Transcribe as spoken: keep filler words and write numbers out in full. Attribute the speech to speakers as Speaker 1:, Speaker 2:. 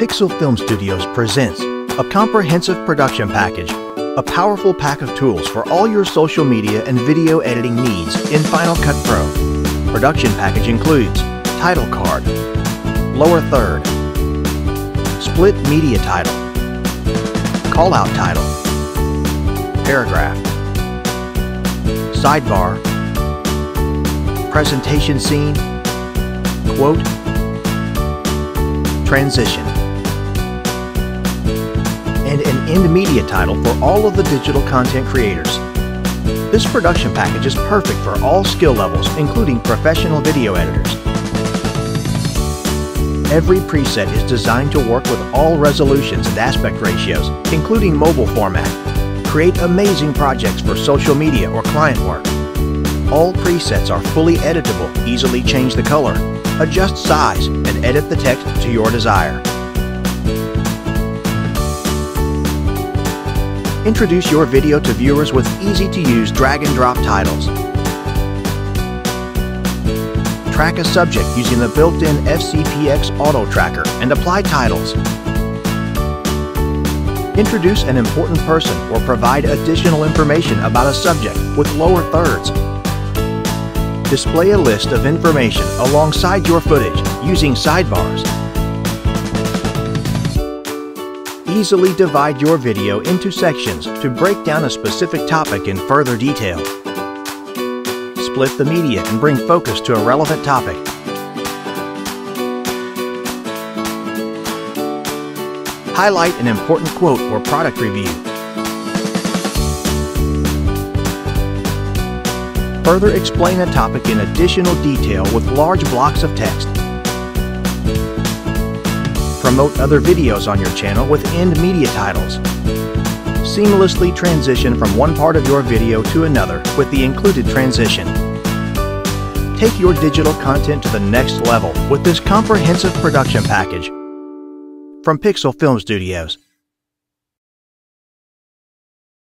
Speaker 1: Pixel Film Studios presents a comprehensive production package, a powerful pack of tools for all your social media and video editing needs in Final Cut Pro. Production package includes title card, lower third, split media title, call-out title, paragraph, sidebar, presentation scene, quote, transition, and an end media title for all of the digital content creators. This production package is perfect for all skill levels, including professional video editors. Every preset is designed to work with all resolutions and aspect ratios, including mobile format. Create amazing projects for social media or client work. All presets are fully editable. Easily change the color, adjust size, and edit the text to your desire. Introduce your video to viewers with easy-to-use drag-and-drop titles. Track a subject using the built-in F C P X auto tracker and apply titles. Introduce an important person or provide additional information about a subject with lower thirds. Display a list of information alongside your footage using sidebars. Easily divide your video into sections to break down a specific topic in further detail. Split the media and bring focus to a relevant topic. Highlight an important quote or product review. Further explain a topic in additional detail with large blocks of text. Promote other videos on your channel with end media titles. Seamlessly transition from one part of your video to another with the included transition. Take your digital content to the next level with this comprehensive production package from Pixel Film Studios.